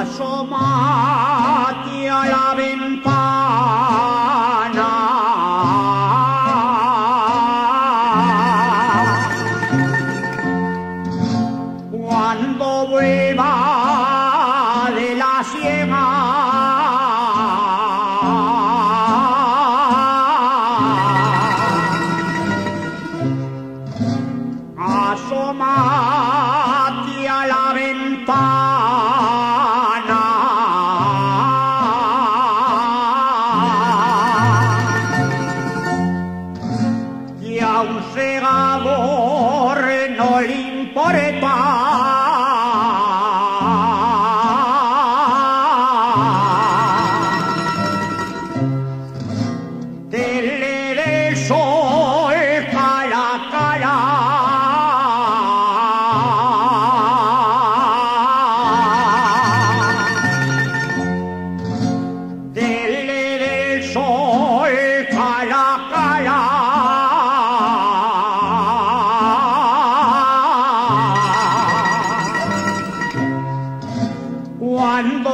asómate a la ventana. Cuando vuelva de la siega, asómate a la ventana. Y a un segador no le importa tener el sol cara a cara. Tener el sol cara a cara. Cuando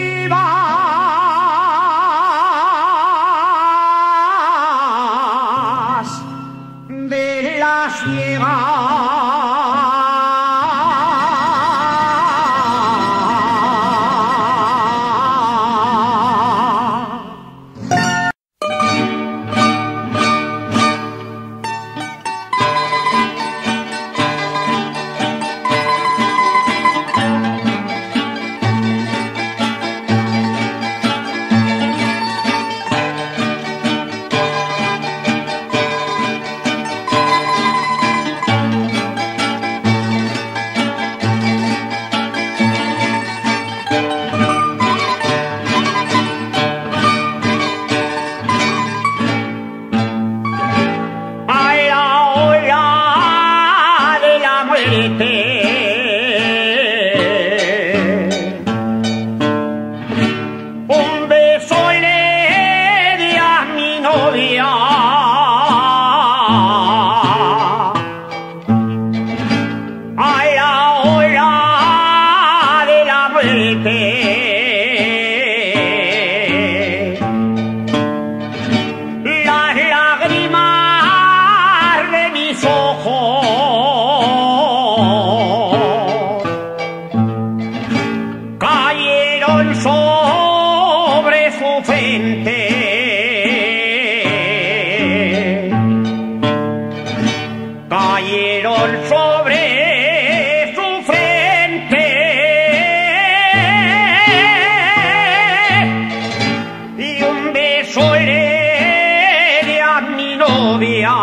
vuelvas de la siega, un beso le di a mi novia. A la hora de la muerte, las lágrimas de mis ojos cayeron sobre su frente. Cayeron sobre su frente. Y un beso le di a mi novia.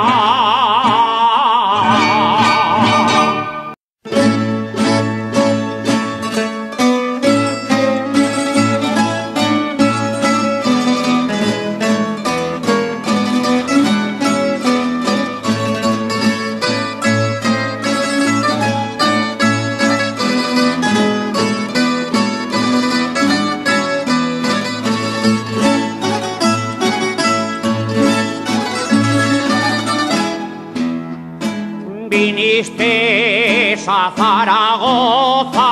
Viniste a Zaragoza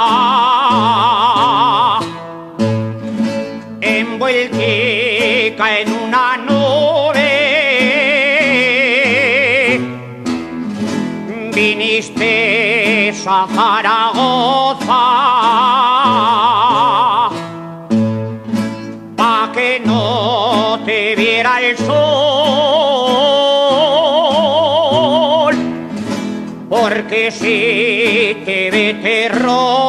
envueltica en una nube. Viniste a Zaragoza pa' que no te viera el sol, porque si te ve terror